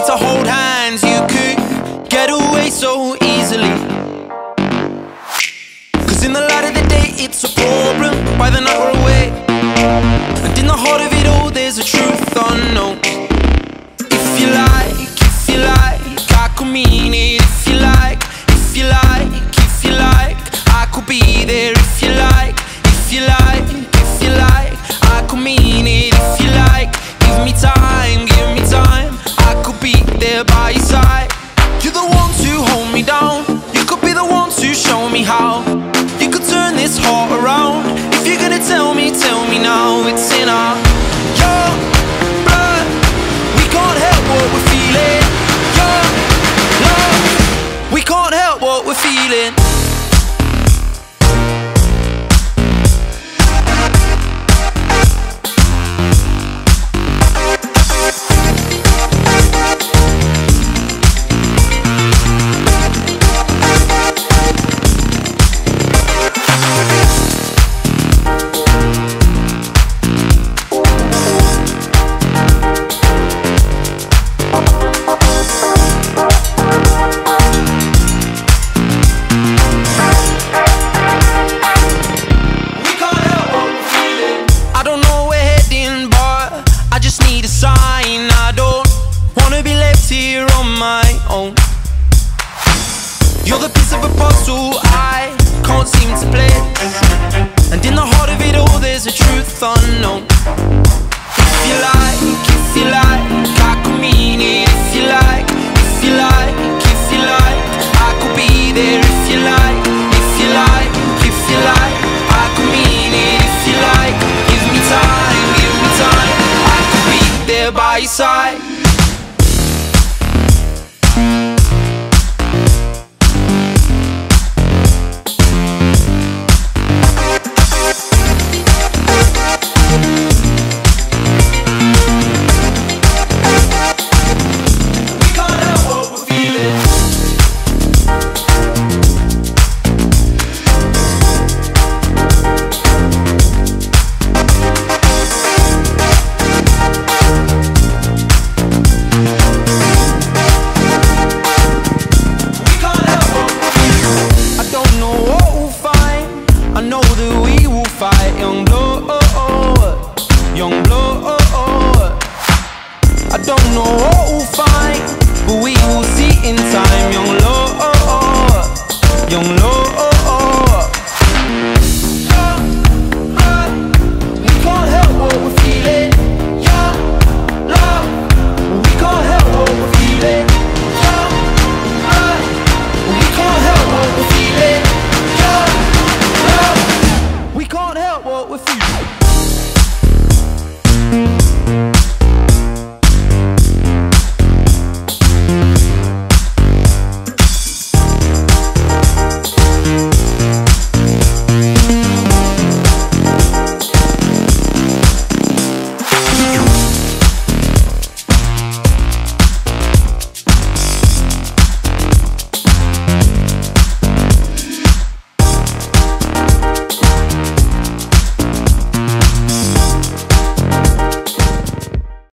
to hold hands, you could get away so easily. Cause in the light of the day it's a problem, by the night we're away. And in the heart of it all there's a truth unknown. If you like, I could mean it. If you like, I could be there. If you like, I could mean it. If you like, give me time, I could be there by your side. You're the one to hold me down, you could be the one to show me how. You could turn this heart around. If you're gonna tell me now. It's in our young blood, we can't help what we're feeling. Young love, we can't help what we're feeling. You're the piece of a puzzle I can't seem to play. And in the heart of it all there's a truth unknown. If you like, I could mean it. If you like, I could be there. If you like, I could mean it. If you like, give me time, I could be there by your side. I don't know what we'll find, but we will see in time. Young love, young love. We can't help what we're feeling. Young love, we can't help what we're feeling. Young love, we can't help what we're feeling. Young love, we can't help what we're feeling.